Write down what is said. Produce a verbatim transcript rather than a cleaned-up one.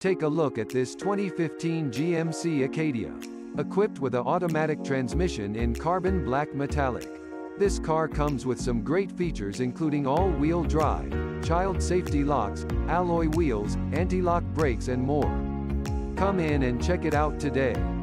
Take a look at this twenty fifteen G M C Acadia. Equipped with an automatic transmission in carbon black metallic. This car comes with some great features including all-wheel drive, child safety locks, alloy wheels, anti-lock brakes and more. Come in and check it out today.